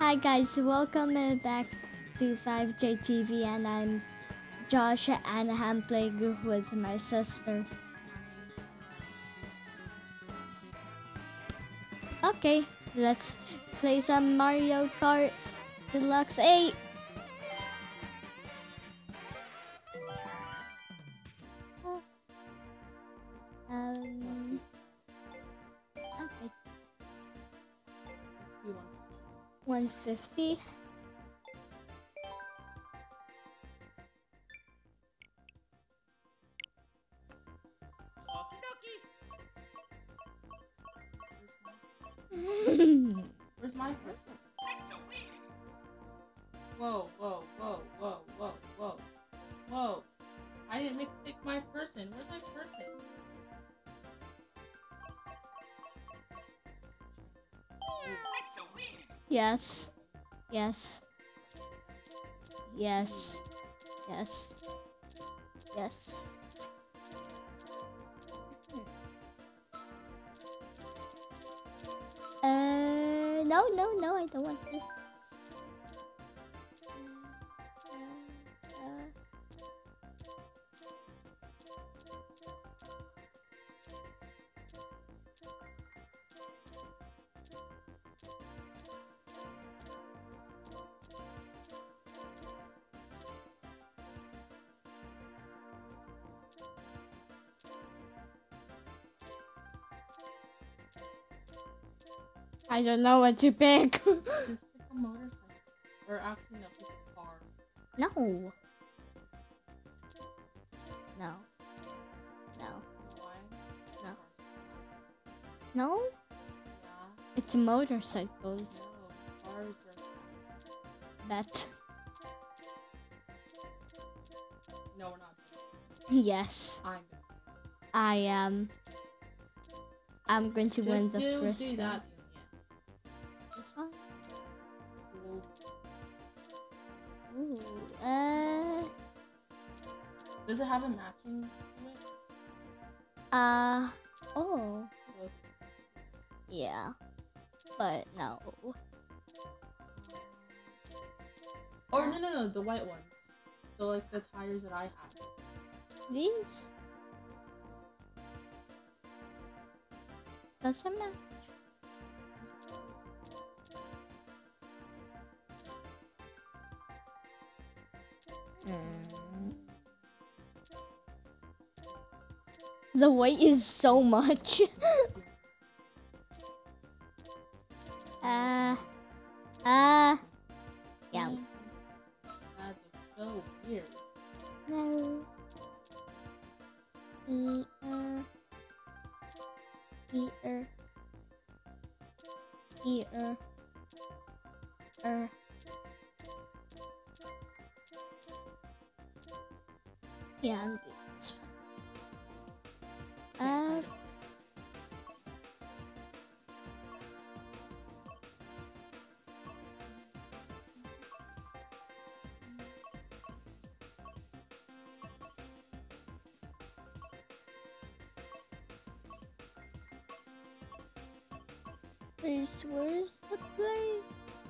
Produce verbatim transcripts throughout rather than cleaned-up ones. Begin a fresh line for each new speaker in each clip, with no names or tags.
Hi guys, welcome uh, back to five J T V, and I'm Josh and I'm playing with my sister. Okay, let's play some Mario Kart Deluxe eight. Um, okay. one fifty.
Where's my person? Whoa, whoa, whoa, whoa, whoa, whoa, whoa. I didn't make pick my person. Where's my person?
Yes. Yes. Yes. Yes. Yes. Uh, no, no, no, I don't want this. I don't know what to pick.
Just pick a motorcycle. Or actually, no, pick a car.
No. No. No.
Why?
No. No?
Yeah.
It's motorcycles.
No, cars are fast.
Bet.
No, we're not.
Yes.
I'm
I am. I'm going to
Just
win the
do,
first
do
one.
that.
This one?
Cool.
Ooh. Uh.
Does it have a matching to it?
Uh. Oh.
Does
Yeah. But no.
Or no, no, no, the white ones. So like the tires that I have.
These? Doesn't match. Mm. The weight is so much. uh, uh, yeah.
That looks so weird.
No. E er. E er. E er. Er. Yeah, I'm doing this one. Uh, where's, where's the place?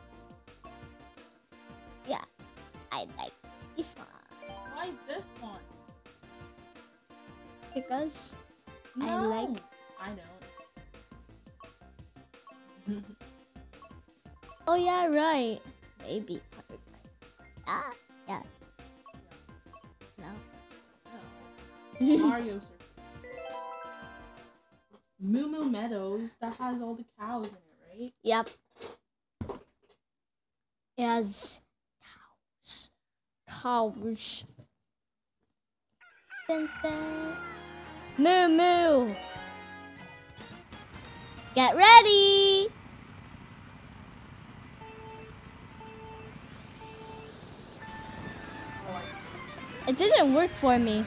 Yeah, I like this one.
Why this one?
Because
No.
I like.
I don't.
Oh yeah, right. Baby park. Ah, yeah. No.
No. Mario Circuit. Moo Moo Meadows, that has all the cows in it, right?
Yep. It has cows. Cows. Dun, dun. Moo moo. Get ready. It didn't work for me.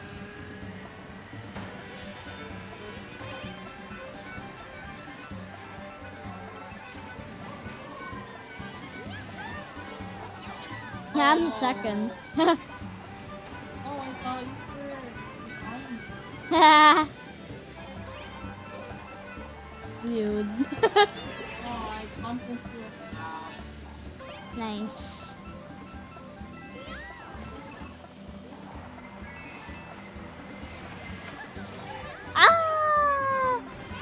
I'm second.
Oh, I thought you were behind me.
Dude.
Oh, I bumped into a cow.
Nice. Ah!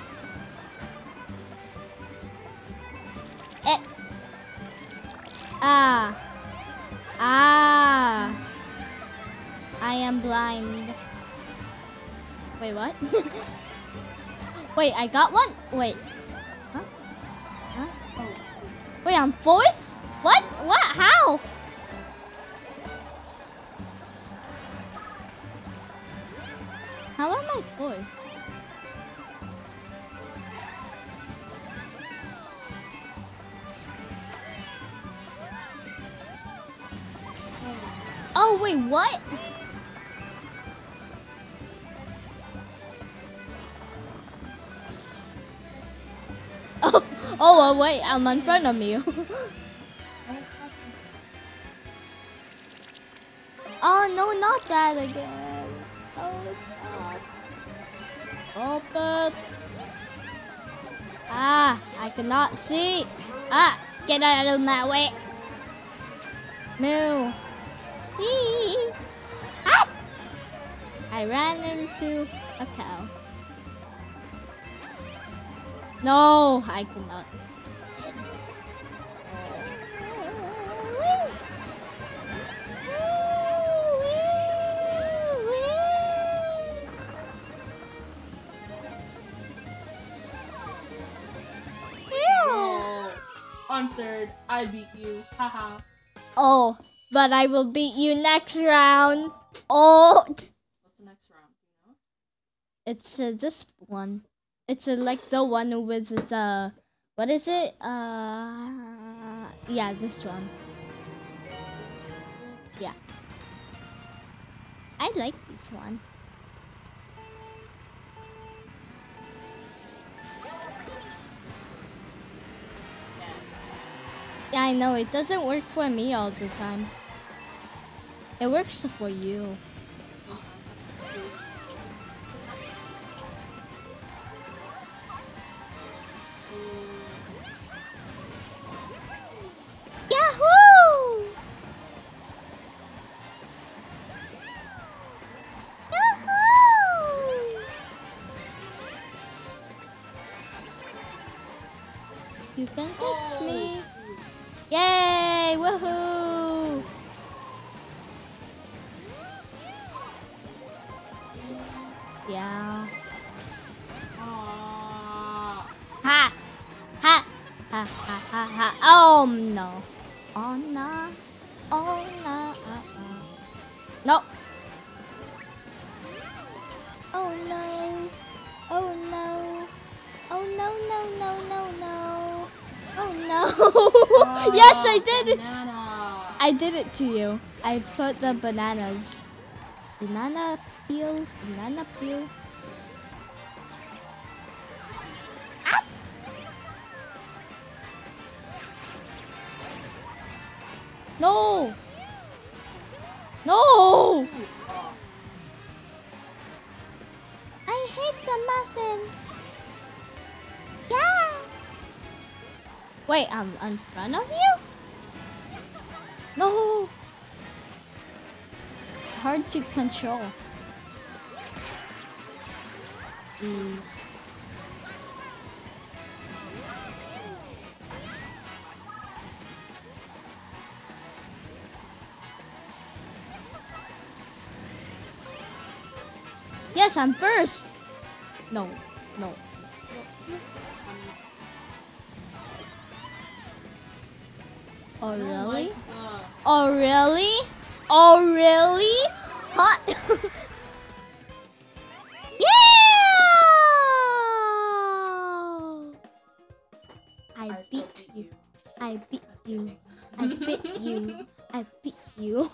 Eh. Ah. Ah. I am blind. Wait, what? Wait, I got one? Wait. Huh? Huh? Wait, I'm fourth? What? What? How? How am I fourth? Oh, wait, what? Oh, oh, well, wait, I'm in front of you. Oh, no, not that again. Oh, stop. Stop it. Ah, I cannot see. Ah, get out of my way. Moo. Whee. Ah! I ran into a cow. No, I cannot.
I'm third. I beat you. Haha.
Oh, but I will beat you next round. Oh.
What's the next round? You know?
It's uh, this one. It's uh, like the one with the, what is it? Uh, yeah, this one. Yeah. I like this one. Yeah, I know, it doesn't work for me all the time. It works for you. Yahoo! Yahoo! You can catch me. Yay! Woohoo! Yeah.
Ah.
Ha! Ha! Ha ha ha ha! Oh no! Oh no! Oh no! Uh, uh. No! Oh no! Oh no! Oh no! No! No! No! No! Oh no!
Oh,
Yes, I did it!
banana.
I did it to you. I put the bananas. Banana peel. Banana peel. Ah! No! No!
Ooh, ah.
I hate the muffin. Yeah. Wait, I'm in front of you? No. It's hard to control. These. Yes, I'm first. No, no. Oh,
I don't
really?
like the-
Oh, really? Oh, really? Hot. Yeah! I
I still
beat
beat
you.
you.
I beat
I'm
you.
kidding.
I beat you. I beat you.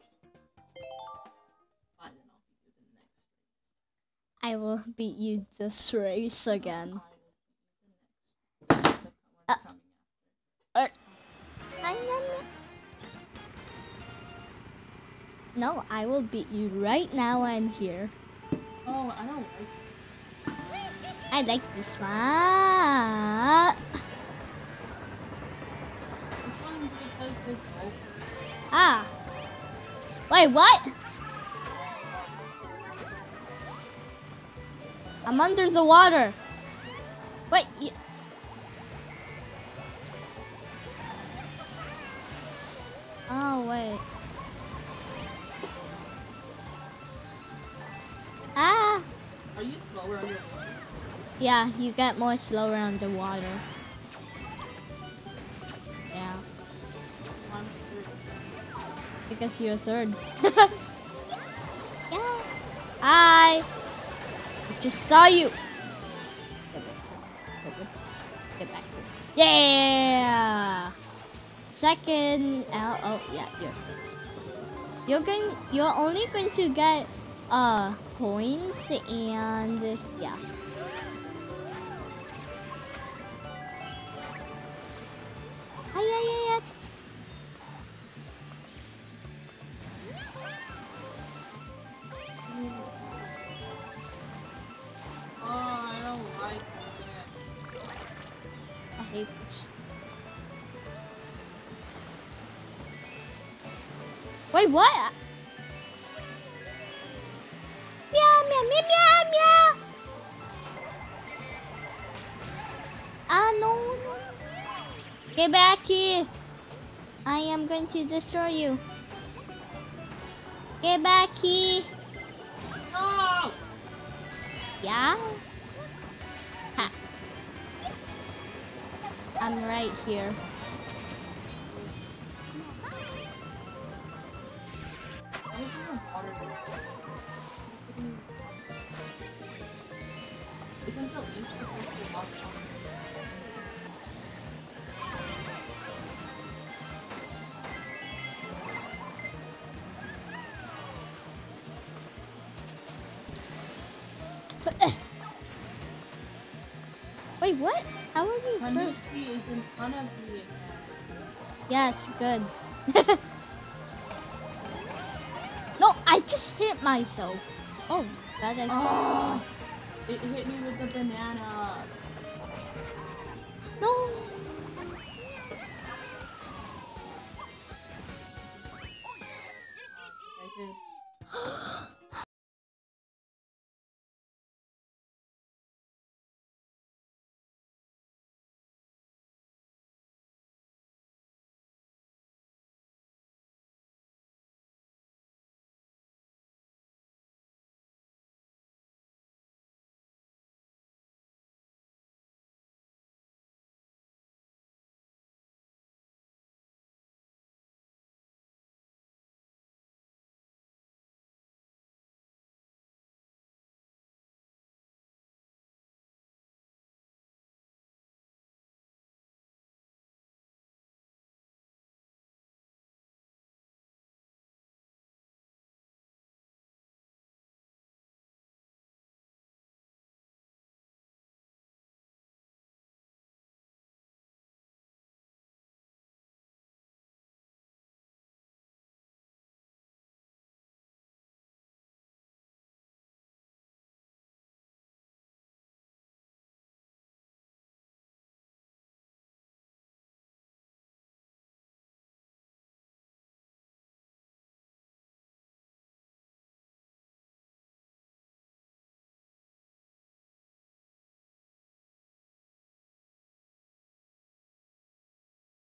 Fine, then I'll beat you the next race.
I will beat you this race again.
I will beat you the next race. The one
Uh,
coming
Uh, No, I will beat you right now and here.
after. Oh, I don't like it.
I like this one.
This one's because Good hope.
Ah. Wait, what? I'm under the water. Wait. Y oh, wait. Ah.
Are you slower underwater?
Yeah, you get more slower underwater. Yeah.
I'm third.
Because you're third. Yeah. Hi. I just saw you. Get back. Get back. Get back. Yeah. Second. Oh, oh yeah, you're first. You're going. You're only going to get uh coins and yeah. Ay, ay, ay, ay.
Oh, I don't like it.
I hate this. Wait, what? Meow, meow, meow, meow, meow. Ah, no, no. Get back here. I am going to destroy you. Get back here.
No!
Yeah? Ha. I'm right here.
Why is there water there? Isn't the ink supposed to be lost on?
Wait, what? How are we first?
Tanuki is in front of me again.
Yes, good. No, I just hit myself. Oh, that I saw.
Oh, it hit me with the banana.
No.